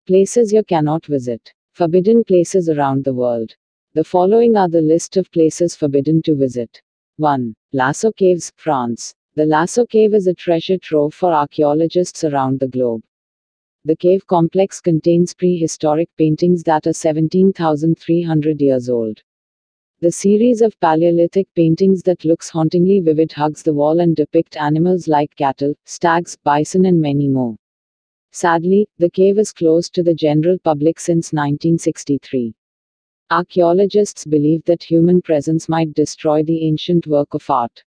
Places you cannot visit. Forbidden places around the world. The following are the list of places forbidden to visit. 1. Lascaux Caves, France. The Lascaux Cave is a treasure trove for archaeologists around the globe. The cave complex contains prehistoric paintings that are 17,300 years old. The series of Paleolithic paintings that looks hauntingly vivid hugs the wall and depict animals like cattle, stags, bison and many more. Sadly, the cave is closed to the general public since 1963. Archaeologists believe that human presence might destroy the ancient work of art.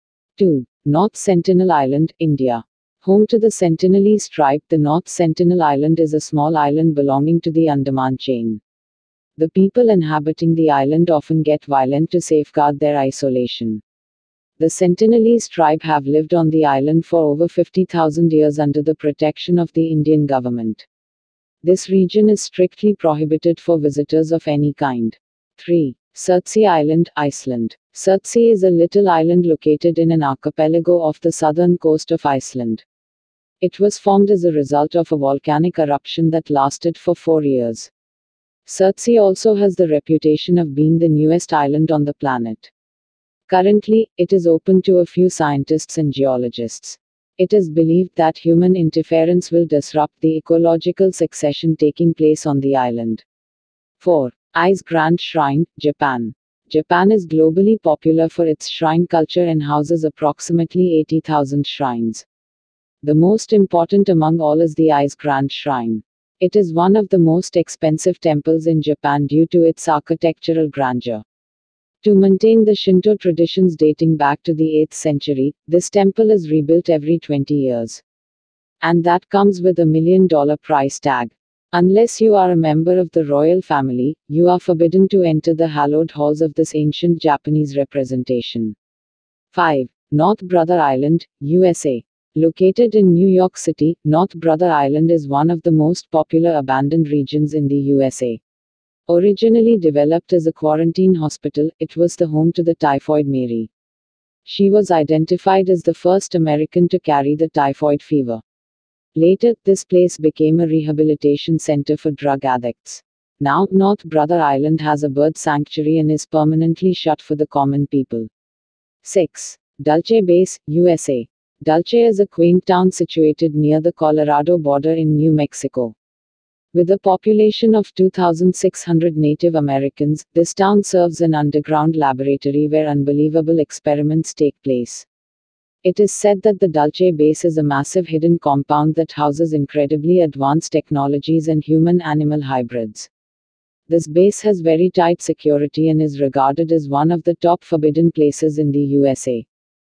2. North Sentinel Island, India. Home to the Sentinelese tribe, the North Sentinel Island is a small island belonging to the Andaman chain. The people inhabiting the island often get violent to safeguard their isolation. The Sentinelese tribe have lived on the island for over 50,000 years under the protection of the Indian government. This region is strictly prohibited for visitors of any kind. 3. Surtsey Island, Iceland. Surtsey is a little island located in an archipelago off the southern coast of Iceland. It was formed as a result of a volcanic eruption that lasted for 4 years. Surtsey also has the reputation of being the newest island on the planet. Currently, it is open to a few scientists and geologists. It is believed that human interference will disrupt the ecological succession taking place on the island. 4. Ice Grand Shrine, Japan. Japan is globally popular for its shrine culture and houses approximately 80,000 shrines. The most important among all is the Ice Grand Shrine. It is one of the most expensive temples in Japan due to its architectural grandeur. To maintain the Shinto traditions dating back to the 8th century, this temple is rebuilt every 20 years. And that comes with $1 million price tag. Unless you are a member of the royal family, you are forbidden to enter the hallowed halls of this ancient Japanese representation. 5. North Brother Island, USA. Located in New York City, North Brother Island is one of the most popular abandoned regions in the USA. Originally developed as a quarantine hospital, it was the home to the Typhoid Mary. She was identified as the first American to carry the typhoid fever. Later, this place became a rehabilitation center for drug addicts. Now, North Brother Island has a bird sanctuary and is permanently shut for the common people. 6. Dulce Base, USA. Dulce is a quaint town situated near the Colorado border in New Mexico. With a population of 2,600 Native Americans, this town serves an underground laboratory where unbelievable experiments take place. It is said that the Dulce Base is a massive hidden compound that houses incredibly advanced technologies and human-animal hybrids. This base has very tight security and is regarded as one of the top forbidden places in the USA.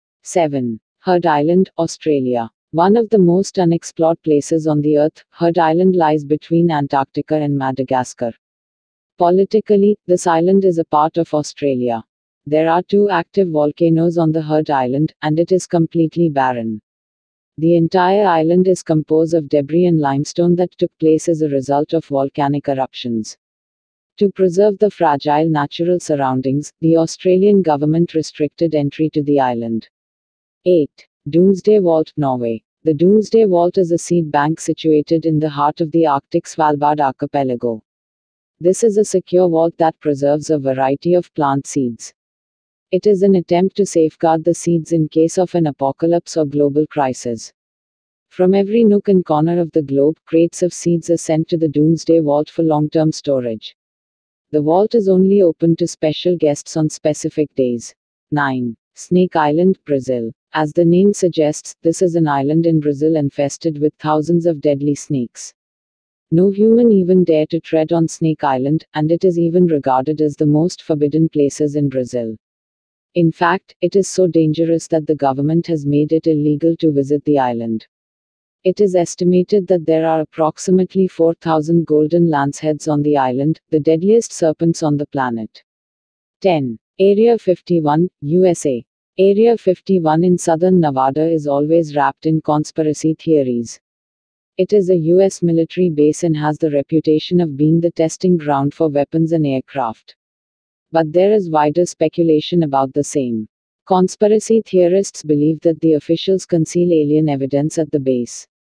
7. Heard Island, Australia. One of the most unexplored places on the Earth, Heard Island lies between Antarctica and Madagascar. Politically, this island is a part of Australia. There are 2 active volcanoes on the Heard Island, and it is completely barren. The entire island is composed of debris and limestone that took place as a result of volcanic eruptions. To preserve the fragile natural surroundings, the Australian government restricted entry to the island. 8. Doomsday Vault, Norway. The Doomsday Vault is a seed bank situated in the heart of the Arctic Svalbard archipelago. This is a secure vault that preserves a variety of plant seeds. It is an attempt to safeguard the seeds in case of an apocalypse or global crisis. From every nook and corner of the globe, crates of seeds are sent to the Doomsday Vault for long-term storage. The vault is only open to special guests on specific days. 9. Snake Island, Brazil. As the name suggests, this is an island in Brazil infested with thousands of deadly snakes. No human even dare to tread on Snake Island, and it is even regarded as the most forbidden places in Brazil. In fact, it is so dangerous that the government has made it illegal to visit the island. It is estimated that there are approximately 4,000 golden lanceheads on the island, the deadliest serpents on the planet. 10. Area 51, USA. Area 51 in southern Nevada is always wrapped in conspiracy theories. It is a US military base and has the reputation of being the testing ground for weapons and aircraft. But there is wider speculation about the same. Conspiracy theorists believe that the officials conceal alien evidence at the base.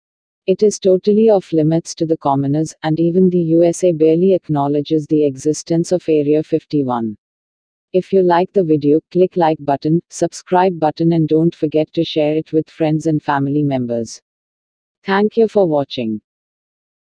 It is totally off limits to the commoners, and even the USA barely acknowledges the existence of Area 51. If you like the video, click like button, subscribe button, and don't forget to share it with friends and family members. Thank you for watching.